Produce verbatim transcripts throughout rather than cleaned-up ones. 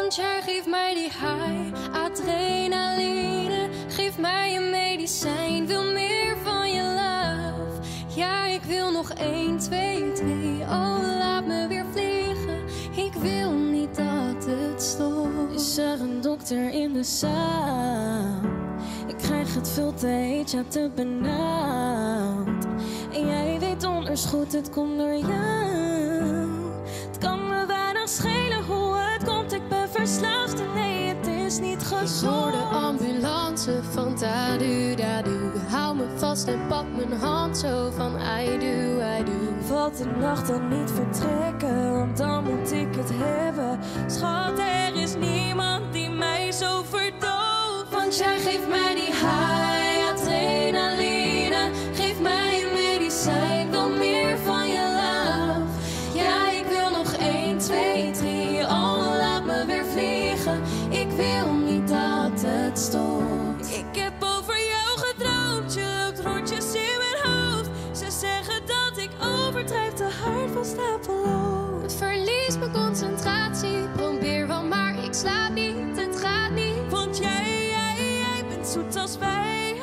Want jij geeft mij die high, adrenaline. Geef mij een medicijn, wil meer van je love. Ja, ik wil nog één, twee, drie. Oh, laat me weer vliegen. Ik wil niet dat het stopt. Is er een dokter in de zaal? Ik krijg het veel te heet, ja te benauwd. En jij weet donders goed, het komt door jou. Het kan me weinig schelen hoe het komt, ik ben verslaafd. En nee, het is niet gezond. Ik hoor de ambulance van tadu dadu. Hou me vast en pak mijn hand zo van I do, I do. Valt de nacht dan niet vertrekken, want dan moet ik het hebben. Schat, er is niemand die mij zo verdooft. Want jij geeft mij die high, adrenaline. Geef mij een medicijn, wil meer van je love. Ja, ik wil nog één, twee, drie. Oh, laat me weer vliegen. Ik wil niet dat het stopt. Ik heb over jou gedroomd, je loopt rondjes in mijn hoofd. Ze zeggen dat ik overdrijf, te hard van stapelloos. Het verliest mijn concentratie, probeer wel maar ik slaap niet, het gaat niet. Want jij, jij, jij bent zoet als wij.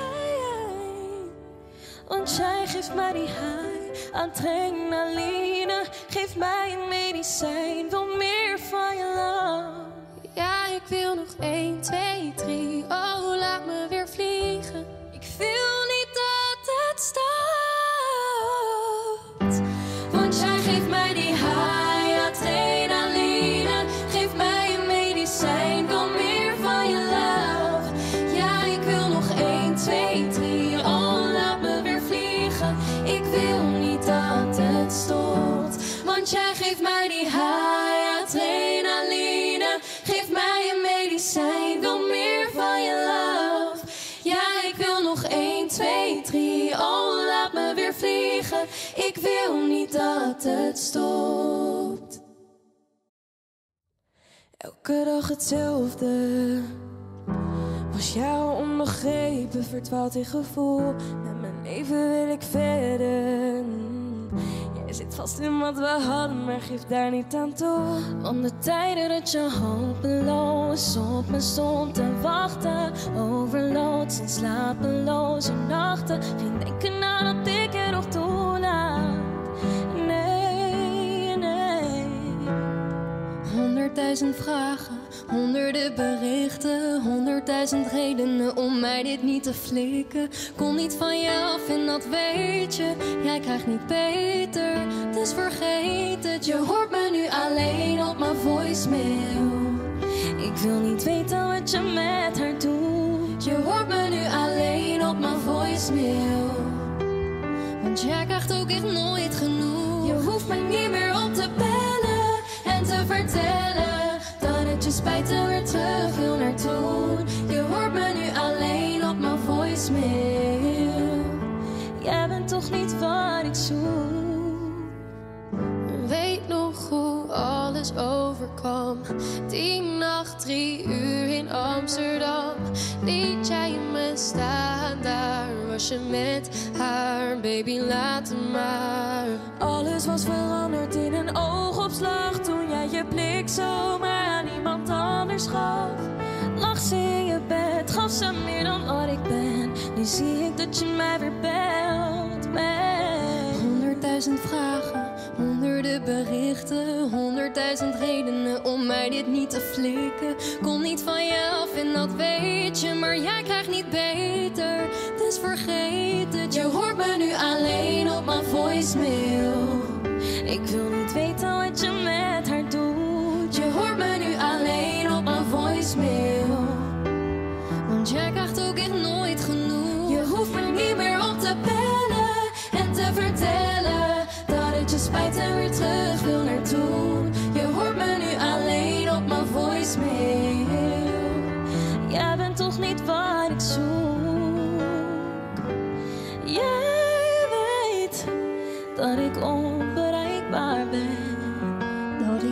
Want jij geeft mij die high, adrenaline. Geef mij een medicijn, wil meer van je love. Ja, ik wil nog één, twee, drie. Oh, laat me weer vliegen. Ik wil niet dat het stopt. Want jij geeft mij die high, adrenaline. Geef mij een medicijn, wil meer van je love. Ja, ik wil nog één, twee, drie. Oh, laat me weer vliegen. Ik wil niet dat het stopt. Want jij geeft mij die high, adrenaline. Geef mij een medicijn, wil meer van je love. Ja, ik wil nog één, twee, drie. Oh, laat me weer vliegen. Ik wil niet dat het stopt. Elke dag hetzelfde. Was jou onbegrepen, verdwaald in gevoel. Met mijn leven wil ik verder. Jij zit vast in wat we hadden, maar geef daar niet aan toe. Want de tijden dat je hopeloos op me stond te wachten. Overloos en slapeloze nachten. Geen denken aan dat ik er nog toelaat. Nee, nee. Honderdduizend vragen, honderden berichten, honderdduizend redenen om mij dit niet te flikken. Kon niet van je af en dat weet je, jij krijgt niet beter, dus vergeet het. Je hoort me nu alleen op mijn voicemail. Ik wil niet weten wat je met haar doet. Je hoort me nu alleen op mijn voicemail. Want jij krijgt ook echt nooit genoeg. Je hoeft mij niet meer op te bellen en te vertellen dat het je spijt en weer terug wil naar toen. Je hoort me nu alleen op mijn voicemail. Jij bent toch niet wat ik zoek. Weet nog hoe alles overkwam. Die nacht, drie uur in Amsterdam. Liet jij me staan, daar was je met haar. Baby, laat hem maar. Alles was veranderd in een oogopslag toen jij je blik zomaar aan iemand anders gaf. Lag ze in je bed, gaf ze meer dan wat ik ben. Nu zie ik dat je mij weer belt met honderdduizend vragen, honderden berichten, honderdduizend redenen om mij dit niet te flikken. Kom niet van je af en dat weet je, maar jij krijgt niet beter, dus vergeet het. Je hoort me nu alleen op mijn voicemail. Ik wil niet weten wat je met haar doet. Je hoort me nu alleen op mijn voicemail. Want jij krijgt ook echt nooit genoeg. Je hoeft me niet meer op te bellen en te vertellen dat het je spijt en weer terug wil naar toen. Je hoort me nu alleen op mijn voicemail. Jij bent toch niet wat ik zoek. Jij weet dat ik onbereikbaar ben, dat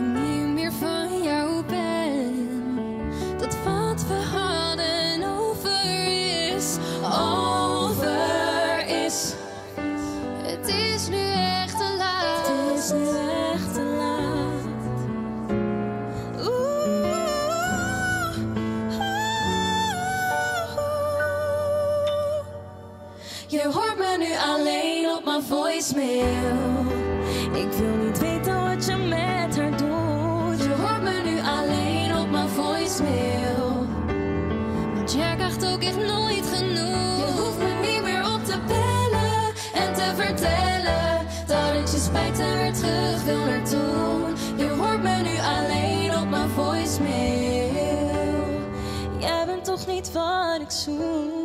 mijn voicemail. Ik wil niet weten wat je met haar doet. Je hoort me nu alleen op mijn voicemail. Want jij krijgt ook echt nooit genoeg. Je hoeft me niet meer op te bellen en te vertellen dat het je spijt en weer terug wil naar toen. Je hoort me nu alleen op mijn voicemail. Jij bent toch niet wat ik zoek.